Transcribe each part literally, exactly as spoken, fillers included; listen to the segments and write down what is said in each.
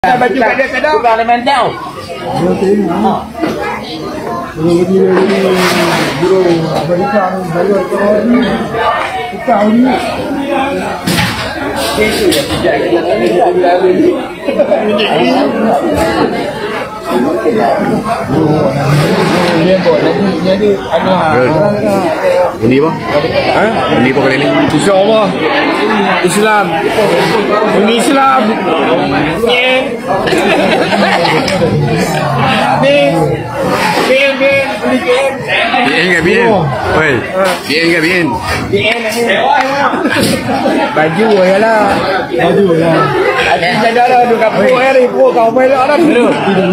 Baju kat dia sedap. Bukan ada mental. Dia tengok. Kalau dia biro Amerika bayar kau ni. Kau ni. Itu ya sejak kita ni dah Dia buat lagi jadi anak. Undi apa? Ha? Undi apa kali ni? InsyaAllah Islam. Undi Islam. Ni. Bin bin bin. Bien ke bien? Oi. Bien ke bien? Bien ni. Baju ayalah. Baju lah. Ada jaga dah tu kat pok hari pok kau melak dah tu.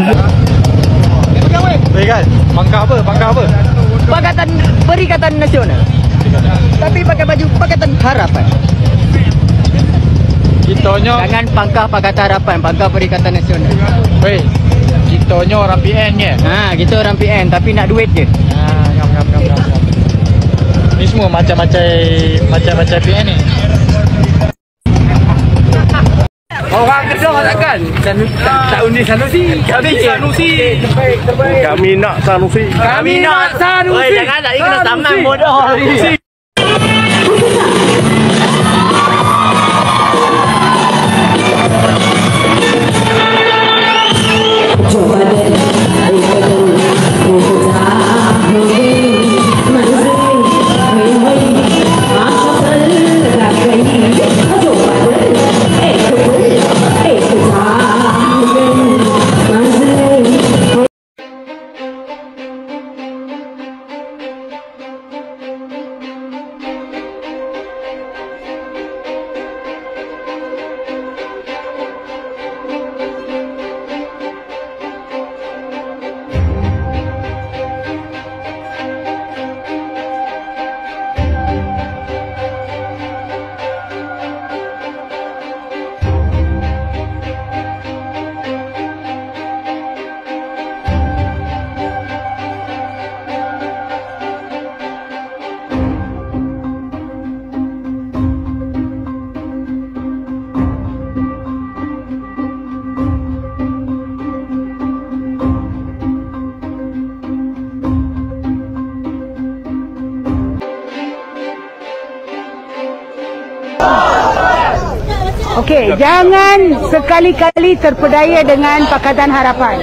Baik kan? Pangkat apa? Pangkat apa? Pakatan Perikatan Nasional. Tapi pakai baju Pakatan Harapan. Kitanya Jangan pangkah Pakatan Harapan, pangkah Perikatan Nasional. Weh, kitanya orang P N ke? Ha, kita orang P N tapi nak duit je. Ha, ngam ngam ngam ngam. Ni semua macam-macam macam-macam P N ni. Orang kedua takkan. Tak undi Sanusi. Kami Sanusi. Terbaik, terbaik. Kami nak Sanusi. Kami nak Sanusi. Oi, jangan tak kena taman bodoh. Okey, jangan sekali-kali terpedaya dengan Pakatan Harapan.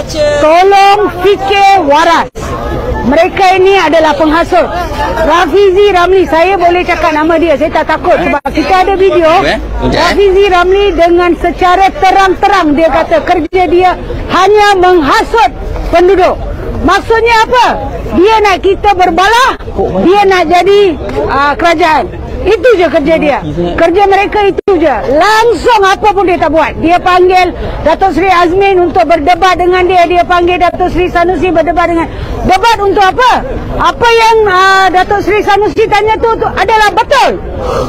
Tolong fikir waras. Mereka ini adalah penghasut. Rafizi Ramli, saya boleh cakap nama dia, saya tak takut sebab kita ada video. Rafizi Ramli dengan secara terang-terang dia kata kerja dia hanya menghasut penduduk. Maksudnya apa? Dia nak kita berbalah, dia nak jadi uh, kerajaan. Itu je kerja dia. Kerja mereka itu je. Langsung apa pun dia tak buat. Dia panggil Datuk Seri Azmin untuk berdebat dengan dia. Dia panggil Datuk Seri Sanusi berdebat dengan. Debat untuk apa? Apa yang uh, Datuk Seri Sanusi tanya tu, tu adalah betul.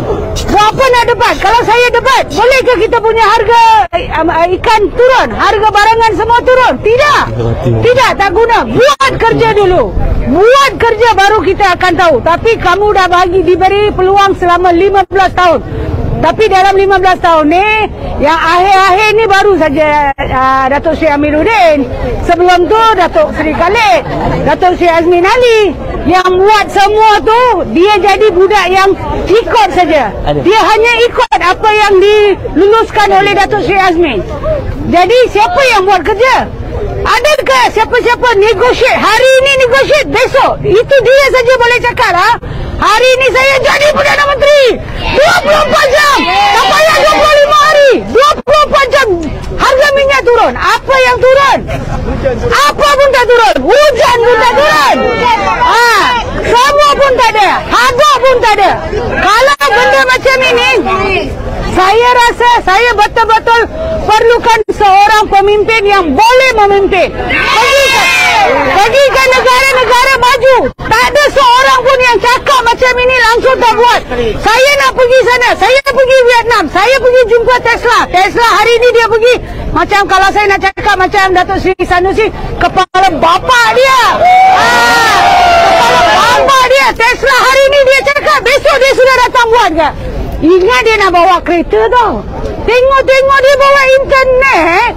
Apa nak debat? Kalau saya debat, bolehkah kita punya harga uh, ikan turun? Harga barangan semua turun? Tidak. Tidak, tak guna. Buat kerja dulu. Buat kerja baru kita akan tahu. Tapi kamu dah bagi diberi peluang selama lima belas tahun. Tapi dalam lima belas tahun ni, yang akhir-akhir ni baru saja uh, Datuk Seri Amiruddin. Sebelum tu Datuk Seri Khalid, Datuk Seri Azmin Ali. Yang buat semua tu, dia jadi budak yang ikut saja. Dia hanya ikut apa yang diluluskan oleh Datuk Seri Azmin. Jadi siapa yang buat kerja? Adakah siapa-siapa negotiate? Hari ini negotiate, besok itu dia saja boleh cakap ha? Hari ini saya jadi Perdana Menteri dua puluh empat jam. Tak payah dua puluh lima hari, dua puluh empat jam. Harga minyak turun. Apa yang turun? Apa pun tak turun. Hujan pun tak turun. Ha, semua pun tak ada. Harga pun tak ada. Kalau benda macam ini, saya rasa saya betul-betul perlukan seorang pemimpin yang boleh memimpin. Bagikan, bagikan negara-negara maju. Tak ada seorang pun yang cakap macam ini langsung tak buat. Saya nak pergi sana, saya pergi Vietnam, saya pergi jumpa Tesla. Tesla hari ini dia pergi. Macam kalau saya nak cakap macam Datuk Seri Sanusi, kepala bapa dia. Ha, kepala bapa dia. Tesla hari ini dia cakap, besok dia sudah datang buat ke? Ingat dia nak bawa kereta tau. Tengok-tengok dia bawa internet.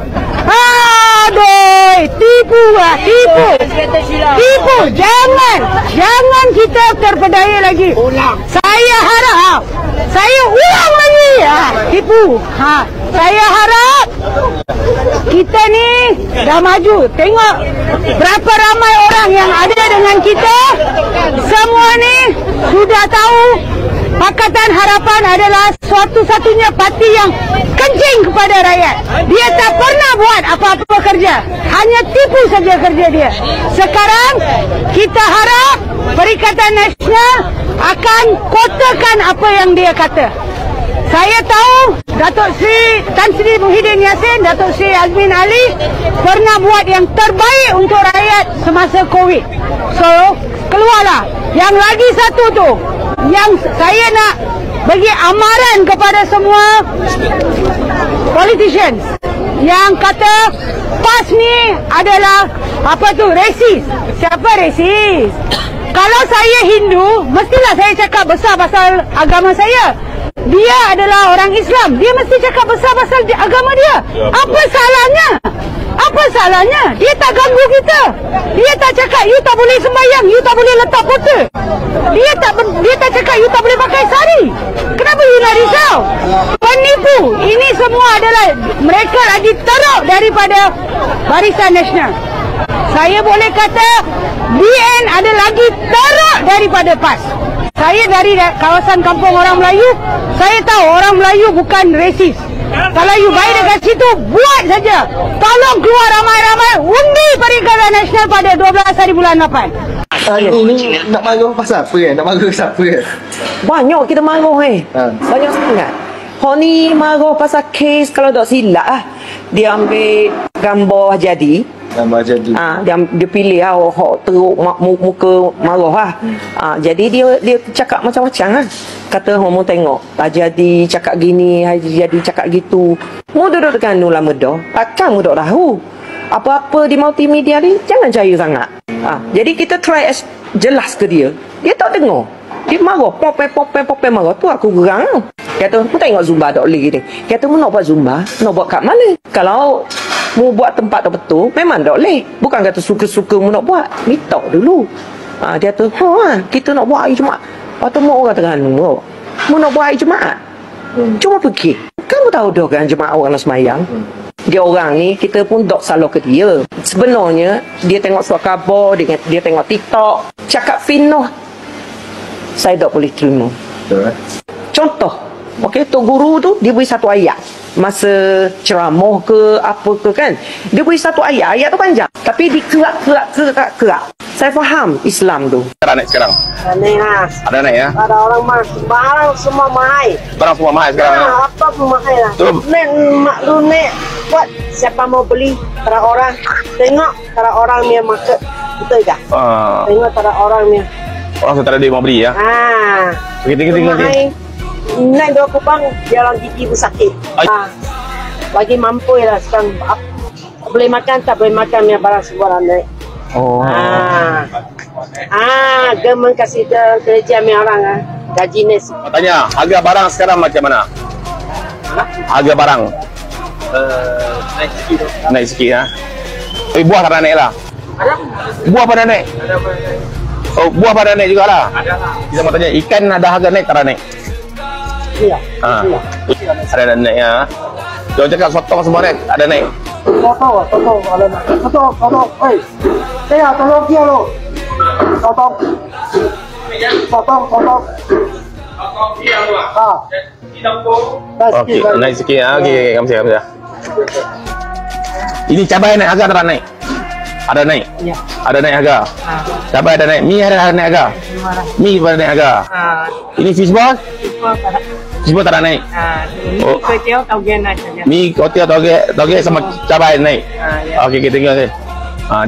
Aduh, tipu lah, tipu. Tipu, jangan. Jangan kita terpedaya lagi. Saya harap, saya ulang lagi. Ha, tipu. Ha, saya harap kita ni dah maju. Tengok berapa ramai orang yang ada dengan kita. Semua ni sudah tahu Pakatan Harapan adalah suatu-satunya parti yang kencing kepada rakyat. Dia tak pernah buat apa-apa kerja. Hanya tipu saja kerja dia. Sekarang kita harap Perikatan Nasional akan kotakan apa yang dia kata. Saya tahu Datuk Seri Tan Sri Muhyiddin Yassin, Datuk Seri Azmin Ali pernah buat yang terbaik untuk rakyat semasa Covid. So, keluarlah. Yang lagi satu tu, yang saya nak bagi amaran kepada semua politicians yang kata PAS ni adalah apa tu, resis. Siapa resis? Kalau saya Hindu, mestilah saya cakap besar pasal agama saya. Dia adalah orang Islam, dia mesti cakap besar pasal agama dia. Apa salahnya? Apa salahnya? Dia tak ganggu kita. Dia tak cakap you tak boleh sembahyang, you tak boleh letak pota. Dia tak dia tak cakap you tak boleh pakai sari. Kenapa you nak risau? Penipu. Ini semua adalah mereka lagi teruk daripada Barisan Nasional. Saya boleh kata B N ada lagi teruk daripada PAS. Saya dari kawasan kampung orang Melayu, saya tahu orang Melayu bukan resis. Kalau you baik dekat situ, buat saja. Tolong keluar ramai-ramai undi Perikatan Nasional pada dua belas hari bulan lapan. Hari ini nak marah pasal apa kan? Nak marah siapa kan? Banyak kita marah eh. Ha. Banyak sangat. Hak ni marah pasal kes kalau tak silap ah. Dia ambil gambar jadi. Gambar jadi. Ah, dia dia pilih ah hak teruk muka marah ah. Hmm. Ah, jadi dia dia cakap macam-macam ah. Kata hang mau tengok, tak jadi cakap gini, jadi cakap gitu. Mu duduk dekat nu lama dah. Takkan mu tak tahu. Apa-apa di multimedia ni jangan percaya sangat. Ah, jadi kita try as jelas ke dia. Dia tak dengar. Dia marah, pope pope pope marah tu aku gerang. Kata, mu tengok Zumba tak boleh gini. Kata, mu nak buat Zumba, nak buat kat mana? Kalau mu buat tempat tak betul, memang tak boleh. Bukan kata suka-suka mu nak buat. Minta dulu. Ah, dia kata, ha, kita nak buat hari Jumaat. Atau mu orang Terengganu, mu nak buat hari Jumaat. Hmm. Cuma pergi. Kamu tahu dah kan jemaah orang nak semayang? Hmm. Dia orang ni, kita pun tak salah ke dia. Sebenarnya, dia tengok surat khabar, dia, dia tengok TikTok. Cakap fitnah, saya tak boleh terima. Betul, eh? Contoh, okay, Tok Guru tu, dia beri satu ayat. Masa ceramah ke, apa ke kan. Dia beri satu ayat, ayat tu panjang. Tapi dikerak-kerak, kerak-kerak. Saya faham Islam tu. Ada naik sekarang? Ada naik lah. Ada naik ya? Ada orang mahal. Barang semua mahal. Barang semua mahal sekarang? Nah, apa pun mahal lah. Nek maklum nek. Buat siapa mau beli. Para orang. Tengok. Para orang punya market. Betul tak? Uh. Tengok para orang punya. Orang setara dia mau beli ya? Haa. Begitu-begitu. Naik dua kubang. Dia orang gigi pun sakit. Ha. Lagi mampu lah sekarang. Boleh makan tak boleh makan punya barang semua orang naik. Oh. Ah, ah, gemen kasih ke kerja ni orang ah, gaji ni. Tanya, harga barang sekarang macam mana? Ha? Harga barang? Uh, naik sikit tu. Naik sikit ya. Eh, buah tak naik lah. Ada? Buah pada naik. Ada apa? Oh, buah pada naik juga lah. Ada lah. Kita mau tanya, ikan ada harga naik tak naik? Iya. Ah, ada naik ya. Jangan cakap sotong semua naik, ada naik. Toto, toto, ada nak. Toto, toto, oi. Saya tolong dia lo. Toto. Toto, toto. Ah. Okey, naik sikit ya. Okey, kamu siap ya. Ini cabai naik harga tak naik? Ada naik? Ya. Ada naik harga? Cabai ada naik? Mi ada naik harga? Mi pada naik harga? Ini fish ball? Fish ball tak ada naik? Oh. Kecil toge naik saja. Mi kotiau toge, toge sama cabai naik? Okey, kita tengok ni. Ah.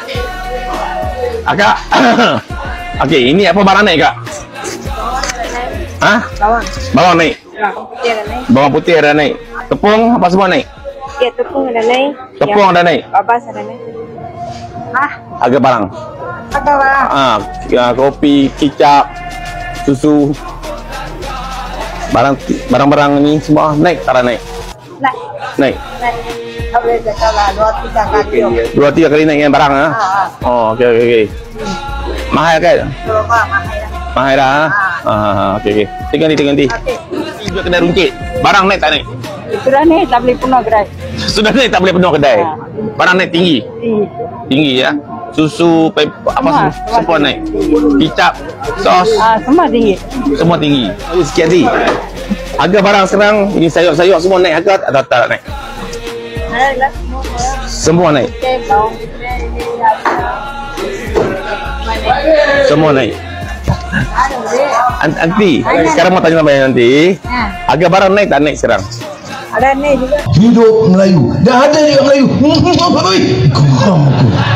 Akak. Okey, ini apa barang naik kak? Hah? Bawang. Bawang naik? Bawang putih ada naik. Bawang putih ada naik. Tepung apa semua naik? Ya, tepung ada naik. Tepung ada naik? Babas ada naik. Ah, Harga barang? ada lah. Ah, ya, kopi, kicap, susu. Barang barang-barang ni semua naik tak naik? Naik. Naik. Naik. Boleh cakap lah dua tiga kali. Dua tiga kali naik yang barang ah. Oh, okey okey okey. Mahal kan? Mahal dah. Ah, okey okey. Tiga nanti, tiga nanti. Okey. Juga kena runcit. Barang naik tak naik? Sudah naik tak boleh penuh kedai. Sudah naik tak boleh penuh kedai. Barang naik tinggi. Tinggi. Tinggi ya. Susu pe- apa semua, semua naik. Kicap, sos. Ah, semua tinggi. Semua tinggi. Sikit lagi. Harga barang sekarang ini sayur-sayur semua naik harga atau tak naik? Semua naik. Semua naik. Nanti, sekarang mau tanya sama nanti. Harga barang naik tak naik sekarang? Ada naik juga. Hidup Melayu. Dah ada juga Melayu. Geram aku.